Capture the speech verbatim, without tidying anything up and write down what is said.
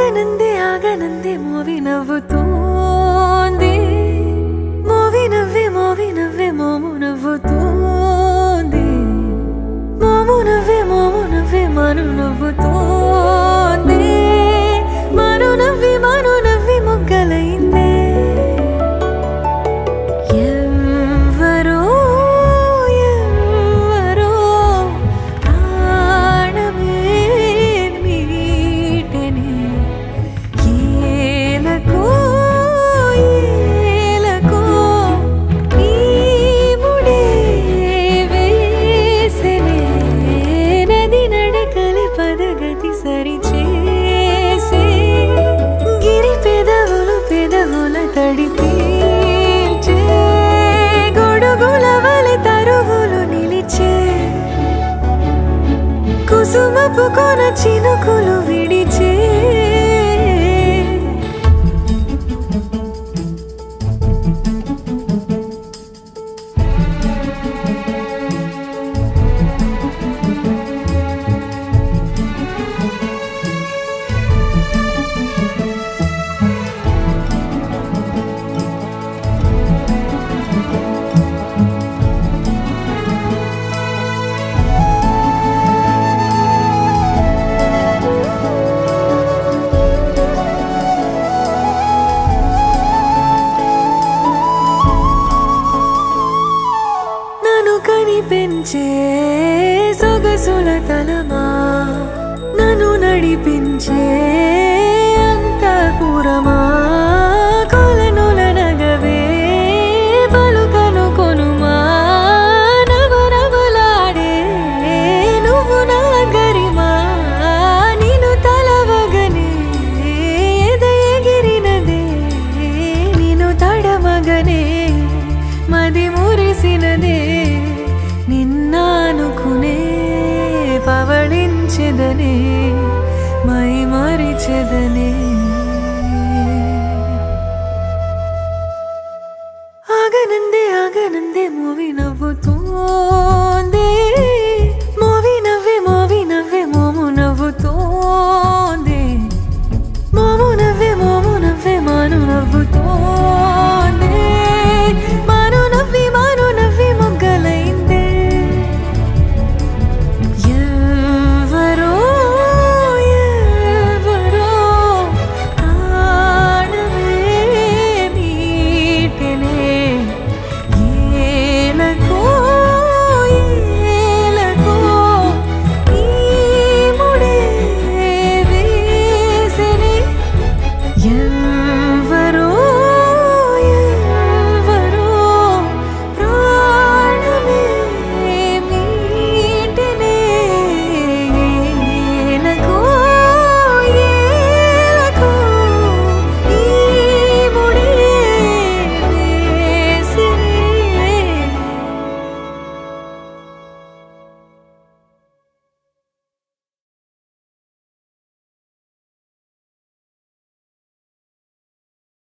ఆగనందే ఆగనందే మోవి నవ్వుతోంది మోవి నవ్వే మోవి నవ్వే మోము నవ్వుతోంది మోము నవ్వే మోము నవ్వే మను నవ్వుతోంది మను నవ్వి మను నవ్వి మొగ్గలైందే ఎవరో ఎవరో ప్రాణమే మీటెనే ఏలకో ఏలకో ఈ ముడే వేసెనే నది నడకలి పదగతి సరిచేసే గిరి పెదవులు పెదవుల తడిపి గొడుగుల వలె తరువులు నిలిచే కుసుమపు కొన చినుకులు విడిచే కనిపించే సొగసుల తలమా నన్ను నడిపించే అంతఃపురమా కొలనుల నగవే పలుకను కొనుమా నవనవలాడే నువ్వు నా గరిమా నిన్ను తలవగనే ఎద ఎగిరినదే నిన్ను తడమగనే మది మురిసినదే నిన్నానుకునే పవళించెదనే మై మరిచెదనే